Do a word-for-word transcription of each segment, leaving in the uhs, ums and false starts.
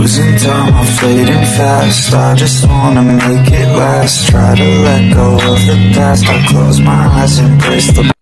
Losing time, I'm fading fast. I just wanna make it last. Try to let go of the past. I close my eyes, embrace the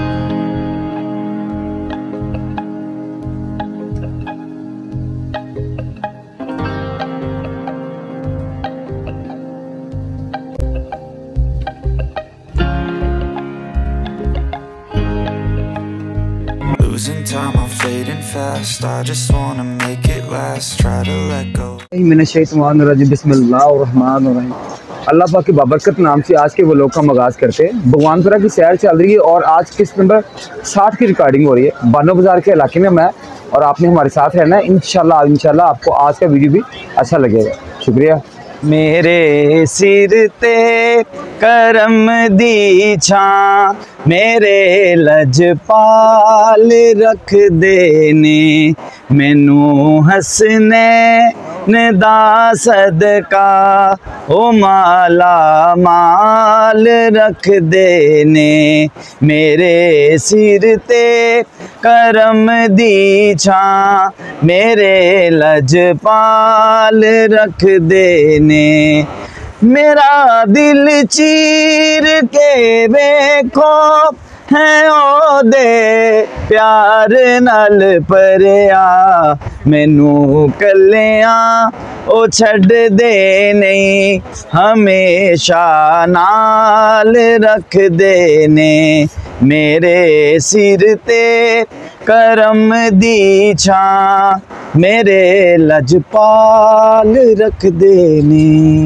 Losing time, I'm fading fast. I just wanna make it last. Try to let go. बिस्मिल्लाहिर्रहमानिर्रहीम। अल्लाह पाक के बाबरकत नाम से आज के वो लोग का आगाज़ करते हैं। भगवानपुरा की सैर चल रही है और आज किस्त नंबर साठ की रिकॉर्डिंग हो रही है। बानो बाज़ार के इलाके में मैं और आपने हमारे साथ रहना है। इंशाल्लाह इंशाल्लाह आपको आज का वीडियो भी अच्छा लगेगा। शुक्रिया। मेरे सिर ते करम दी छां, मेरे लजपाल रख देने, मैनू हसने दा सदका ओ माला माल रख देने। मेरे सिर ते करम दी छां, मेरे लजपाल रख देने। मेरा दिल चीर के वेखो है ओ दे प्यार नाल भरिया, मैनू कलिया ओ छड़ दे नहीं, हमेशा नाल रख देने। मेरे सिर ते करम दी छां, मेरे लजपाल रख देने।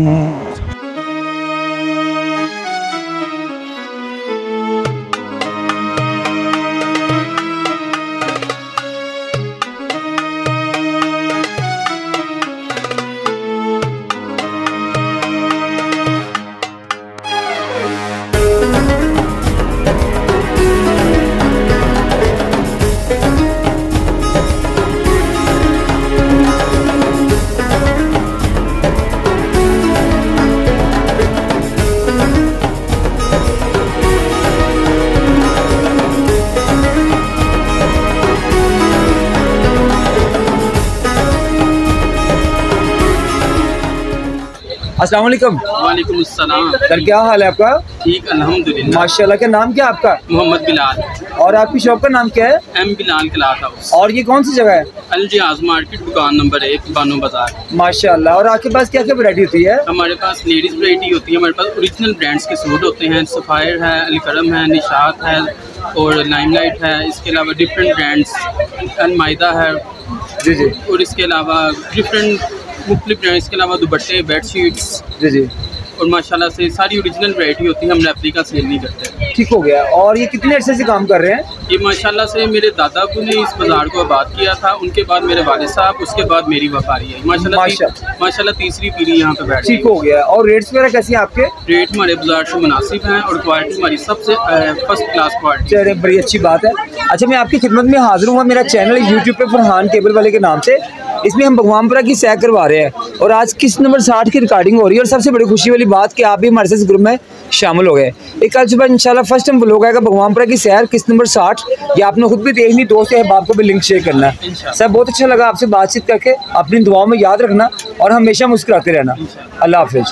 अस्सलाम वालेकुम। वालेकुम अस्सलाम। सर क्या हाल है आपका? ठीक अल्हम्दुलिल्लाह। माशाल्लाह। क्या नाम क्या आपका? मोहम्मद बिलाल। और आपकी शॉप का नाम क्या है? M Bilal cloth house. और ये कौन सी जगह है? अल जियाज मार्केट, दुकान नंबर एक, बानो बाजार। माशाल्लाह। और आपके पास क्या क्या वैरायटी होती है? हमारे पास लेडीज वैरायटी होती है, हमारे पास ओरिजिनल ब्रांड्स के सूट होते हैं। सफ़ायर है, अलकरम है, निशात है और लाइमलाइट है। इसके अलावा डिफरेंट ब्रांड्स, अलमाइदा है जी जी। और इसके अलावा डिफरेंट मुख्तलिफ ब्रांड्स के अलावा दुपट्टे, बेडशीट्स जी जी। और माशाल्लाह से सारी ओरिजिनल वैरायटी होती है। हम रेप्लिका सेल नहीं करते। ठीक हो गया। और ये कितने अर्से से काम कर रहे हैं? ये माशाल्लाह से मेरे दादाबू ने इस बाजार को आबाद किया था, उनके बाद मेरे वालिद साहब, उसके बाद मेरी वफारी है। माशाल्लाह माशा। माशाल्लाह तीसरी पीढ़ी यहाँ पे बैठी। ठीक हो गया। और रेट्स वगैरह कैसे हैं आपके? रेट हमारे बाजार से मुनासिब हैं और क्वालिटी हमारी सबसे फर्स्ट क्लास क्वालिटी। चलिए बड़ी अच्छी बात है। अच्छा मैं आपकी खिदमत में हाजिर हुआ। मेरा चैनल यूट्यूब पे फरहान केबल वाले के नाम से, इसमें हम भगवानपुरा की सैर करवा रहे हैं और आज किस्त नंबर साठ की रिकॉर्डिंग हो रही है। और सबसे बड़ी खुशी वाली बात कि आप भी हमारे साथ इस ग्रुप में शामिल हो गए। एक कल सुबह इंशाल्लाह फर्स्ट टाइम व्लॉग आएगा भगवानपुरा की सैर किस्त नंबर साठ। ये आपने खुद भी देखनी, दोस्त अहबाब को भी लिंक शेयर करना है। सर बहुत अच्छा लगा आपसे बातचीत करके। अपनी दुआओं में याद रखना और हमेशा मुस्कुराते रहना। अल्लाह हाफिज।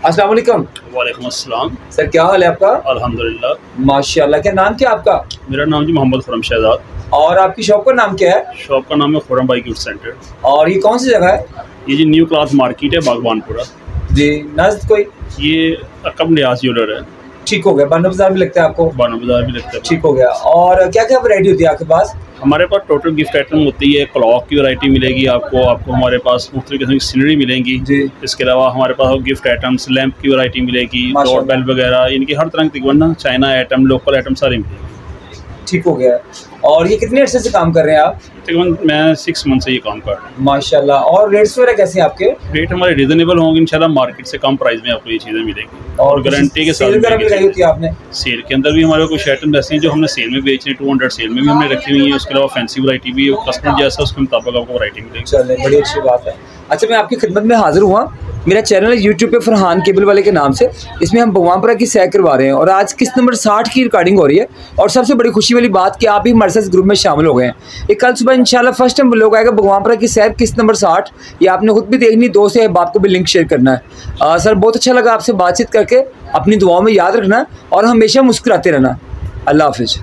अस्सलाम वालेकुम। वालेकुम अस्सलाम। सर क्या हाल है आपका? अल्हम्दुलिल्लाह। माशाल्लाह। क्या नाम क्या आपका? मेरा नाम जी मोहम्मद खुरम शहजाद। और आपकी शॉप का नाम क्या है? शॉप का नाम है खुरम बाई गिफ्ट सेंटर। और ये कौन सी जगह है? ये जी न्यू क्लास मार्केट है, बागबानपुरा जी। नज़द कोई? ये अकब नियाज ज्वेलर है। ठीक हो गया। बानो बाजार भी लगता है आपको? बानो बाजार भी लगता है। ठीक हो गया। और क्या क्या वैरायटी होती है आपके पास? हमारे पास टोटल गिफ्ट आइटम होती है। क्लॉक की वैरायटी मिलेगी आपको आपको हमारे पास मुख्तलिफ किस्म की सीनरी मिलेंगी जी। इसके अलावा हमारे पास गिफ्ट आइटम्स, लैंप की वैरायटी मिलेगी, डोर बेल वगैरह, इनकी हर तरह की तकरीबन चाइना आइटम, लोकल आइटम सारी मिलेगी। ठीक हो गया। और ये कितने अर्से से काम कर रहे हैं आप? तकरीबन मैं सिक्स मंथ से ये काम कर रहा हूँ। माशाल्लाह। और रेट्स वगैरह कैसे हैं आपके? रेट हमारे रिजनेबल होंगे इंशाल्लाह, मार्केट से कम प्राइस में आपको ये चीज़ें मिलेंगी और गारंटी के साथ। सेल वगैरह भी लगाई होती है आपने? सेल के अंदर भी हमारे कुछ आइटम ऐसे हैं जो हमने सेल में बेचने, टू हंड्रेड सेल में भी हमने रखी हुई है। उसके अलावा फैंसी वैरायटी भी है, कस्टमर जैसा उसके मुताबिक आपको वैरायटी मिलेगी। चलिए बड़ी अच्छी बात है। अच्छा, मैं आपकी खिदमत में हाजिर हुआ। मेरा चैनल है यूट्यूब पे फरहान केबल वाले के नाम से। इसमें हम भगवानपुरा की सैर करवा रहे हैं और आज किस्त नंबर साठ की रिकॉर्डिंग हो रही है। और सबसे बड़ी खुशी वाली बात कि आप भी हमारे साथ ग्रुप में शामिल हो गए हैं। ये कल सुबह इंशाल्लाह फर्स्ट टाइम लोग आएगा भगवानपुरा की सैर किस्त नंबर साठ। ये आपने खुद भी देखनी, दोस्त है, बाप को भी लिंक शेयर करना है। आ, सर बहुत अच्छा लगा आपसे बातचीत करके। अपनी दुआओं में याद रखना और हमेशा मुस्कुराते रहना। अल्लाह हाफिज़।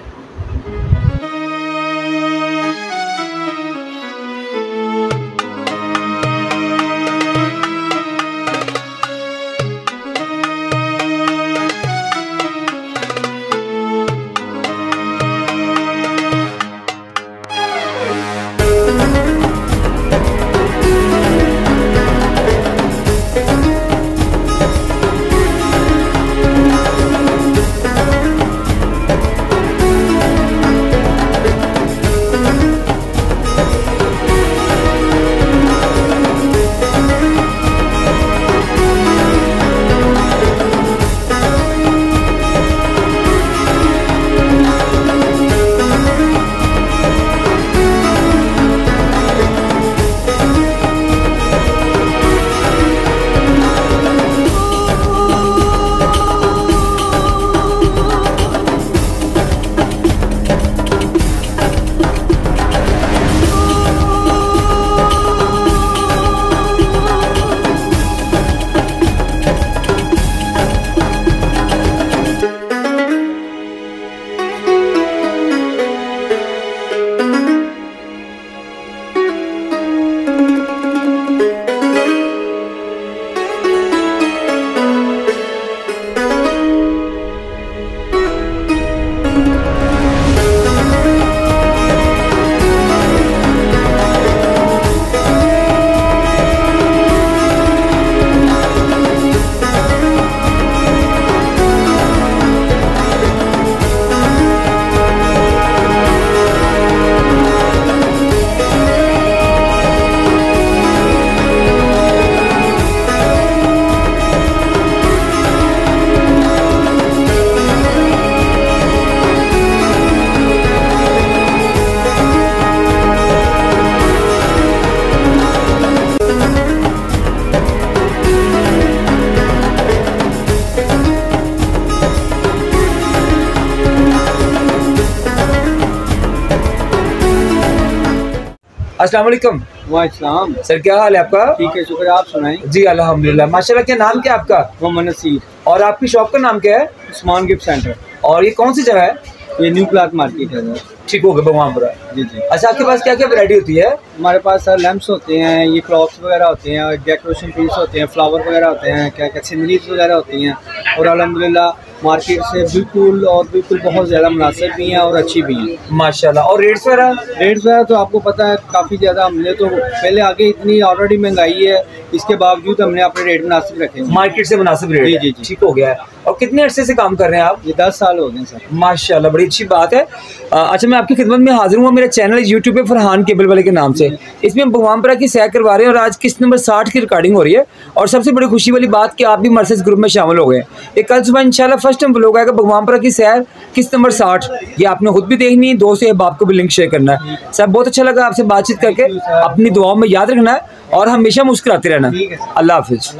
अस्सलाम वालेकुम। वालेकुम सर क्या हाल है आपका? ठीक है, शुक्र। आप सुनाएं? जी अल्हम्दुलिल्लाह माशाल्लाह। क्या नाम क्या आपका? मोहम्मद नसीर। और आपकी शॉप का नाम क्या है? Usman gift centre. और ये कौन सी जगह है? ये न्यू क्लास मार्केट है सर। ठीक हो गया, भगवानपुरा। जी जी। अच्छा, आपके पास क्या क्या वैरायटी होती है? हमारे पास सर लैंप्स होते हैं, ये क्लॉक्स वगैरह होते हैं, डेकोरेशन पीस होते हैं, फ्लावर वगैरह होते हैं, क्या क्या सीनरीज वगैरह होती हैं। और अल्हम्दुलिल्लाह मार्केट से बिल्कुल और बिल्कुल बहुत ज़्यादा मुनासिब भी हैं और अच्छी भी हैं माशाल्लाह। और रेट्स वगैरह? रेट्स वगैरह तो आपको पता है काफ़ी ज़्यादा। हमने तो पहले आगे इतनी ऑलरेडी महंगाई है, इसके बावजूद हमने अपने रेट मुनासिब रखे हैं। मार्केट से मुनासिब रेट? जी जी जी। ठीक हो गया है। और कितने अरसे से काम कर रहे हैं आप? ये दस साल हो गए सर। माशाल्लाह, बड़ी अच्छी बात है। आ, अच्छा, मैं आपकी खिदमत में हाजिर हूँ। मेरा चैनल यूट्यूब पे फरहान केबल वाले के नाम से। इसमें हम भगवानपुरा की सैर करवा रहे हैं और आज किस्त नंबर साठ की रिकॉर्डिंग हो रही है। और सबसे बड़ी खुशी वाली बात कि आप भी हमारे साथ ग्रुप में शामिल हो गए। ये कल सुबह इंशाल्लाह फर्स्ट टाइम लोग आएगा भगवानपुरा की सैर किस्त नंबर साठ। ये आपने खुद भी देखनी, दोस्त है, बाप को भी लिंक शेयर करना है। सर बहुत अच्छा लगा आपसे बातचीत करके। अपनी दुआओं में याद रखना है और हमेशा मुस्कुराते रहना। अल्लाह हाफिज़।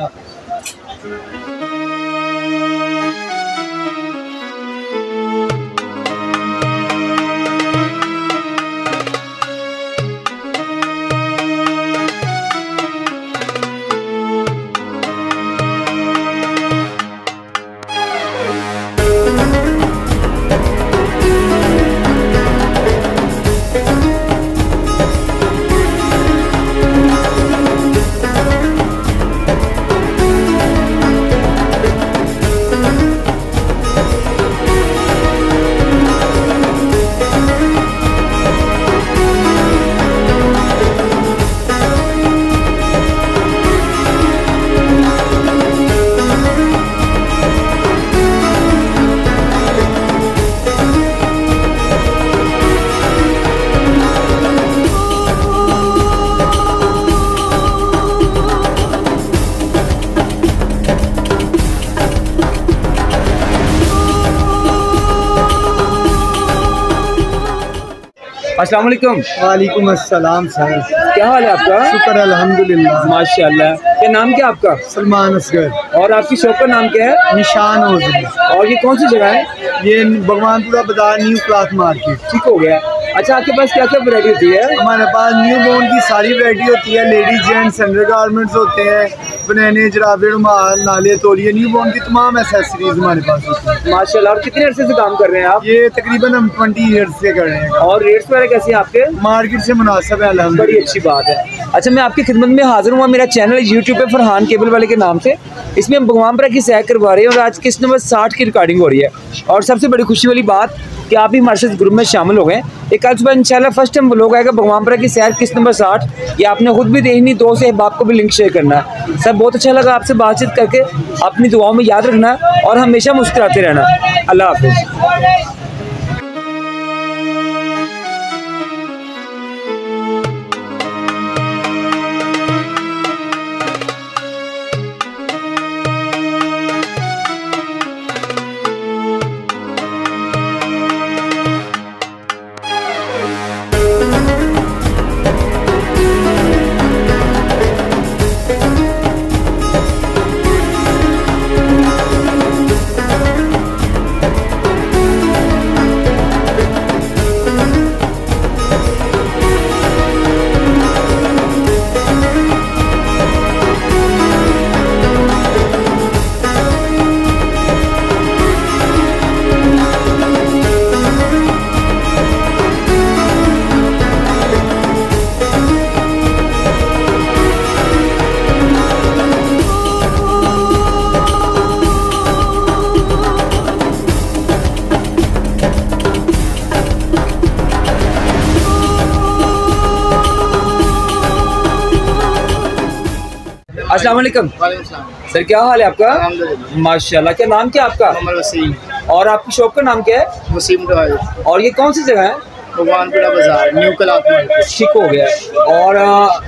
अस्सलाम वालेकुम। वालेकुम अस्सलाम सर। क्या हाल है आपका? शुक्र अल्हम्दुलिल्लाह। माशाल्लाह। क्या नाम क्या आपका? सलमान असगर। और आपकी शॉप का नाम क्या है? निशान ओज़री। और ये कौन सी जगह है? ये भगवानपुरा बाजार न्यू क्लॉथ मार्केट। ठीक हो गया। अच्छा, आपके पास क्या क्या वैरायटी होती है? हमारे पास न्यू बोर्न की सारी वैरायटी होती है। लेडीज जेंट्स अंडर गारमेंट्स होते हैं, बनाने, जराबे, रुमाल, नाले, तौलिए, न्यू बोर्न की तमाम एसेसरीज हमारे पास होती है। माशाल्लाह। और कितने अरसे से काम कर रहे हैं आप? ये तकरीबन हम ट्वेंटी ईयर्स से कर रहे हैं। और रेट्स वगैरह कैसे हैं आपके? मार्केट से मुनासिब है अल्हम्दुलिल्लाह। बड़ी अच्छी बात है। अच्छा, मैं आपकी खिदमत में हाजिर हुआ। मेरा चैनल यूट्यूब पे फरहान केबल वाले के नाम से। इसमें हम भगवानपुरा की सैर करवा रहे हैं और आज किस्त नंबर साठ की रिकॉर्डिंग हो रही है। और सबसे बड़ी खुशी वाली बात कि आप भी हमारे साथ ग्रुप में शामिल हो गए। एक कल सुबह इंशाल्लाह फर्स्ट टाइम लोग आएगा भगवानपुरा की सैर किस्त नंबर साठ। ये आपने खुद भी देखनी, दो से बाप को भी लिंक शेयर करना है। सब बहुत अच्छा लगा आपसे बातचीत करके। अपनी दुआओं में याद रखना और हमेशा मुस्कुराते रहना। अल्लाह हाफिज़। अस्सलाम वालेकुम। सर, क्या हाल है आपका? माशाल्लाह। क्या नाम क्या आपका? वसीम। और आपकी शॉप का नाम क्या है? वसीम। और ये कौन सी जगह है? भगवानपुरा बाजार न्यू क्लॉथ मार्केट। ठीक हो गया। और आ,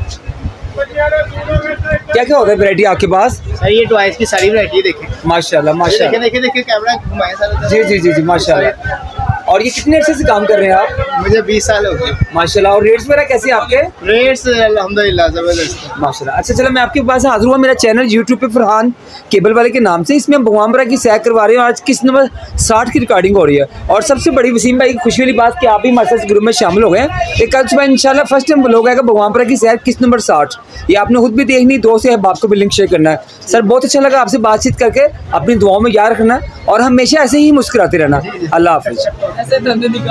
क्या क्या होता है वैरायटी आपके पास? सर, ये टॉयज की सारी वैरायटी देखें। माशाल्लाह माशाल्लाह। देखिए देखिए कैमरा घुमाएं सर। जी जी जी जी माशाल्लाह। और ये कितने अर्से से काम कर रहे हैं आप? मुझे बीस साल हो गए। माशाल्लाह। और रेट्स वगैरह कैसे हैं आपके? रेट्स अल्हम्दुलिल्लाह ज़बरदस्त माशाल्लाह। अच्छा, चलो मैं आपके पास हाजिर हुआ। मेरा चैनल यूट्यूब पे फरहान केबल वाले के नाम से। इसमें हम भगवानपुरा की सैर करवा रहे हैं। आज किस्त नंबर साठ की रिकॉर्डिंग हो रही है। और सबसे बड़ी वसीम भाई की खुशी वाली बात कि आप भी हमारे साथ ग्रुप में शामिल हो गए। एक कल सुबह इंशाल्लाह फर्स्ट टाइम लोग आएगा भगवानपुरा की सैर किस्त नंबर साठ। ये आपने खुद भी देखनी, दो से बाप को भी लिंक शेयर करना है। सर, बहुत अच्छा लगा आपसे बातचीत करके। अपनी दुआओं में याद रखना और हमेशा ऐसे ही मुस्कुराते रहना। अल्लाह हाफिज़।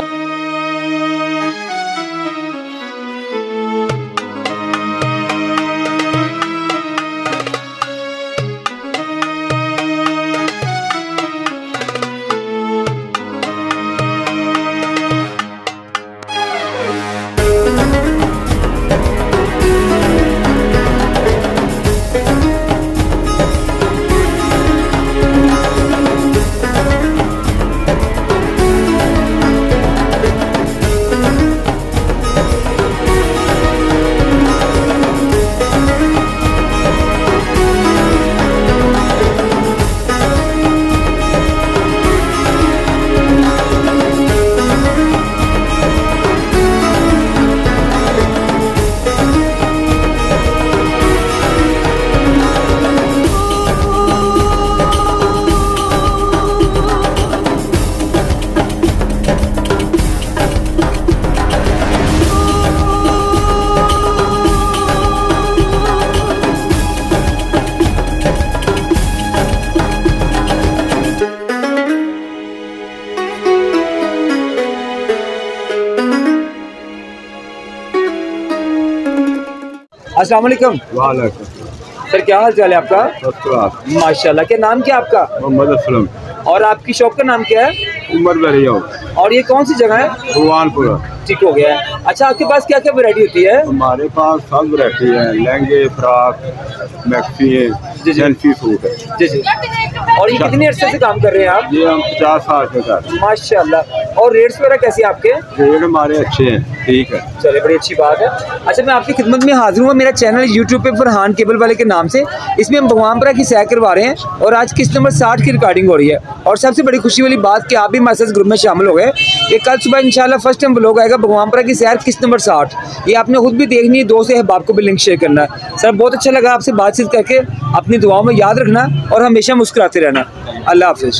अस्सलाम वालेकुम। वालेकुम। सर, क्या हाल चाल है आपका? माशाल्लाह। क्या नाम क्या आपका? मोहम्मद असलम। और आपकी शॉप का नाम क्या है? उमर बरिया। और ये कौन सी जगह है? भगवानपुरा। ठीक हो गया है। अच्छा, आपके पास क्या क्या वैरायटी होती है? हमारे पास सब वैरायटी है। लहंगे, फ्रॉक, मैक्सी है, जेंट्स सूट है। जी जी। और ये कितने अर्से से काम कर रहे हैं आप? ये हम पचास साल से कर रहे हैं। माशाल्लाह। और रेट्स वगैरह कैसे आपके? रेट हमारे अच्छे हैं, ठीक है। चलिए, बड़ी अच्छी बात है। अच्छा, मैं आपकी खिदमत में हाजिर हूँ। मेरा चैनल यूट्यूब पे फरहान केबल वाले के नाम से, इसमें हम भगवानपुरा की सैर करवा रहे हैं और आज किस्त नंबर साठ की रिकॉर्डिंग हो रही है। और सबसे बड़ी खुशी वाली बात कि आप भी हमारे साथ ग्रुप में शामिल हो गए कि कल सुबह इंशाल्लाह फर्स्ट टाइम ब्लॉग आएगा भगवानपुरा की सैर किस्त नंबर साठ। ये आपने खुद भी देखनी है, दो से अहबाब को भी लिंक शेयर करना है। सर, बहुत अच्छा लगा आपसे बातचीत करके। अपनी दुआओं में याद रखना और हमेशा मुस्कुराते रहना। अल्लाह हाफिज़।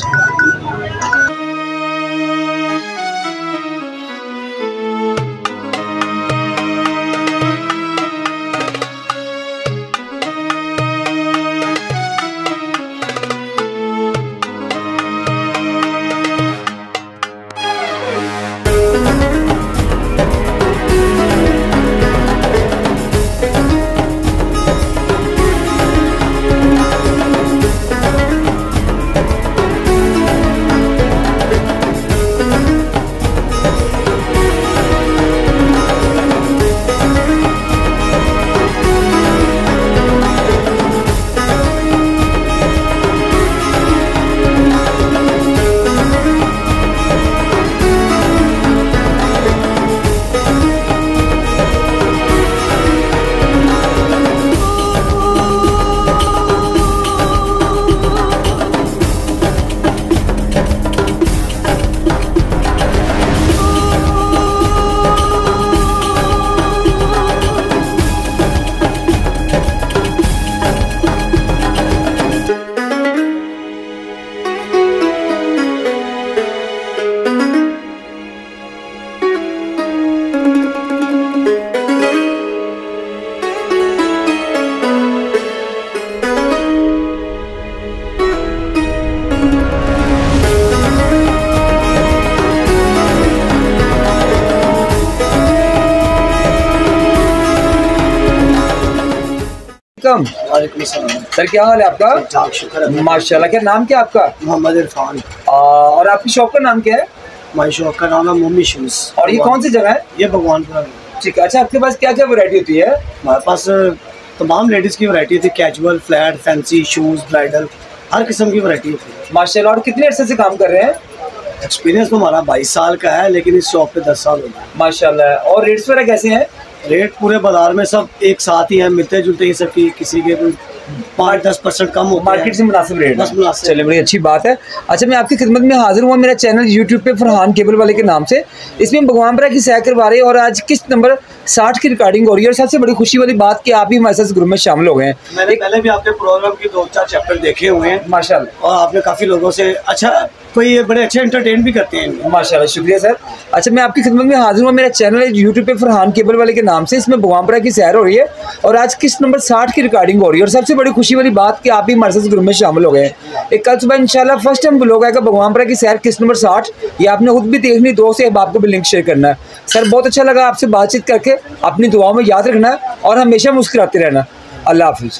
सर, क्या हाल है आपका? शुक्र, माशाल्लाह। क्या नाम क्या आपका? मोहम्मद इरफान। और आपकी शॉप का नाम क्या है? हमारी शॉप का नाम है मोमी शूज। और ये कौन सी जगह है? ये भगवानपुरा है। ठीक है। अच्छा, आपके पास क्या क्या वैरायटी होती है? हमारे पास तमाम लेडीज़ की वैरायटी होती है, casual, flat, fancy, shoes, bridal, हर किस्म की वैरायटी होती है माशाल्लाह। और कितने अर्से से काम कर रहे हैं? एक्सपीरियंस तो हमारा बाईस साल का है, लेकिन इस शॉप पे दस साल हो गए माशाल्लाह। और रेट्स वगैरह कैसे हैं? रेट पूरे बाजार में सब एक साथ ही हैं, मिलते जुलते ही सब की, किसी के भी पाँच दस परसेंट कम होते हैं, मार्केट से मुनासिब रेट। बस मुनासिब। चलिए, बड़ी अच्छी बात है। अच्छा, मैं आपकी खिदमत में हाजिर हुआ। मेरा चैनल यूट्यूब पे फरहान केबल वाले के नाम से, इसमें हम भगवानपुरा की सैर करवा रहे हैं और आज किस्त नंबर साठ की रिकॉर्डिंग हो रही है। और सबसे बड़ी खुशी वाली बात कि आप भी हमारे साथ ग्रुप में शामिल हो गए हैं। मैंने पहले भी आपके प्रोग्राम की दो चार चैप्टर देखे हुए हैं माशाल्लाह, और आपने काफ़ी लोगों से अच्छा कोई ये बड़े अच्छे एंटरटेन भी करते हैं माशाल्लाह। शुक्रिया सर। अच्छा, मैं आपकी खिदमत में हाजिर हुआ। मेरा चैनल है यूट्यूब पे फरहान केबल वाले के नाम से, इसमें भगवानपुरा की सैर हो रही है और आज किस्त नंबर साठ की रिकॉर्डिंग हो रही है। और सबसे बड़ी खुशी वाली बात कि आप भी हमारे साथ ग्रुप में शामिल हो गए हैं। एक कल सुबह इंशाल्लाह फर्स्ट टाइम ब्लॉग आएगा भगवानपुरा की सैर किस्त नंबर साठ। ये आपने खुद भी देखनी, दो से अहबाब को भी लिंक शेयर करना है। सर, बहुत अच्छा लगा आपसे बातचीत करके। अपनी दुआओं में याद रखना और हमेशा मुस्कुराते रहना। अल्लाह हाफिज़।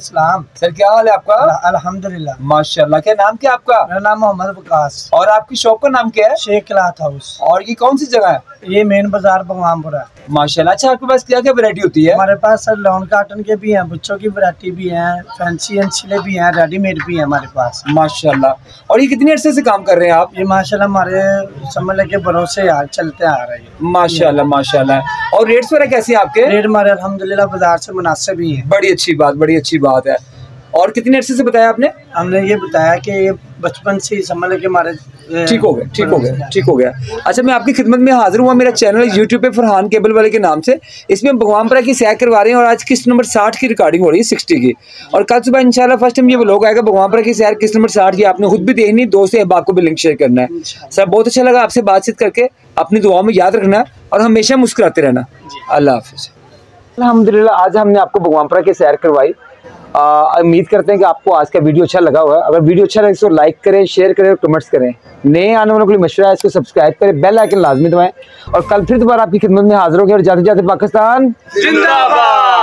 अस्सलाम। सर क्या हाल है आपका? अल्हम्दुलिल्लाह माशाल्लाह। क्या नाम क्या आपका? मेरा नाम मोहम्मद वकास। और आपकी शॉप का नाम क्या है? Sheikh cloth house. और ये कौन सी जगह है? ये मेन बाजार भगवानपुरा। माशाल्लाह। अच्छा आपके पास क्या क्या वैरायटी होती है? हमारे पास सर लॉन काटन के भी हैं, बच्चों की वैरायटी भी है, फैंसी अंचले भी हैं, रेडीमेड भी है हमारे पास। माशाल्लाह। और ये कितने अरसे से काम कर रहे हैं आप? ये माशाल्लाह हमारे समझ लगे भरोसे यार चलते आ रहे हैं। माशाल्लाह माशाल्लाह। और रेट्स वगैरह कैसे हैं आपके? रेट हमारे अल्हम्दुलिल्लाह बाजार से मुनासिब ही है। बड़ी अच्छी बात, बड़ी अच्छी बात है। और कितने अरसे से बताया आपने? हमने ये बताया कि ये बचपन से ही समझ लगे हमारे ठीक हो गया, ठीक हो गया, ठीक हो गया। अच्छा मैं आपकी खिदमत में हाजिर हुआ। मेरा चैनल यूट्यूब पे फरहान केबल वाले के नाम से। इसमें हम भगवानपुरा की सैर करवा रहे हैं और आज किस्त नंबर साठ की रिकॉर्डिंग हो रही है, साठ की। और कल सुबह इंशाल्लाह फर्स्ट टाइम ये व्लॉग आएगा भगवानपुरा की सैर किस्त नंबर साठ की। आपने खुद भी देखनी, दोस्त अहबाब को भी लिंक शेयर करना है। सर बहुत अच्छा लगा आपसे बातचीत करके। अपनी दुआओं में याद रखना और हमेशा मुस्कुराते रहना। अल्लाह हाफिज़। अल्हम्दुलिल्लाह आज हमने आपको भगवानपुरा की सैर करवाई। उम्मीद करते हैं कि आपको आज का वीडियो अच्छा लगा होगा। अगर वीडियो अच्छा लगे तो लाइक करें, शेयर करें और कमेंट्स करें। नए आने वालों के लिए मशवरा है इसको सब्सक्राइब करें, बेल आइकन लाजमी दबाएं। और कल फिर दोबारा आपकी खिदमत में हाजिर होंगे। और जाते जाते पाकिस्तान जिंदाबाद।